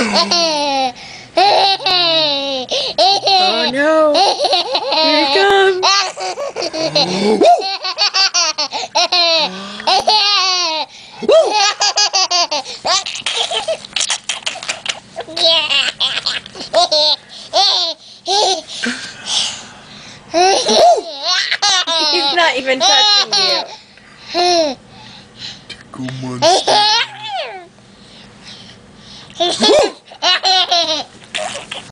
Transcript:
Oh no! Here it comes! He's not even touching you. Tickle monster.